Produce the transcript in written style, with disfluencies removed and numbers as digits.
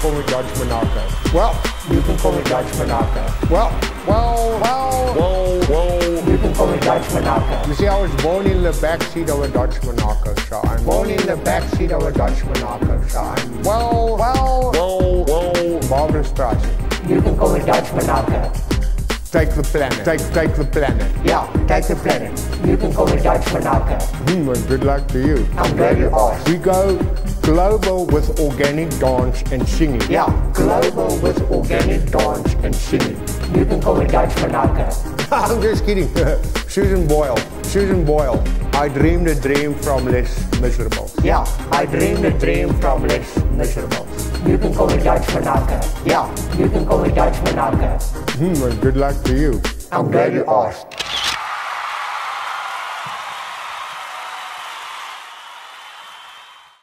call me Dodge Monaco. Well, You can call me Dodge Monaco. well. You can call me Dodge Monaco. You see, I was born in the backseat of a Dodge Monaco, so I'm born in the backseat of a Dodge Monaco, so I'm Barbara Streisand. You can call me Dodge Monaco. Take the planet. Take the planet. Yeah, take the planet. You can call me Dodge Monaco. And good luck to you. I'm glad you asked. We go global with organic dance and singing. Yeah, global with organic dance and singing. You can call me Dodge Monaco. I'm just kidding. Susan Boyle. I dreamed a dream from less miserable. Yeah, I dreamed a dream from less miserable. You can call me Dodge Monaco. Yeah, you can call me Dodge Monaco. And good luck to you. I'm glad you asked.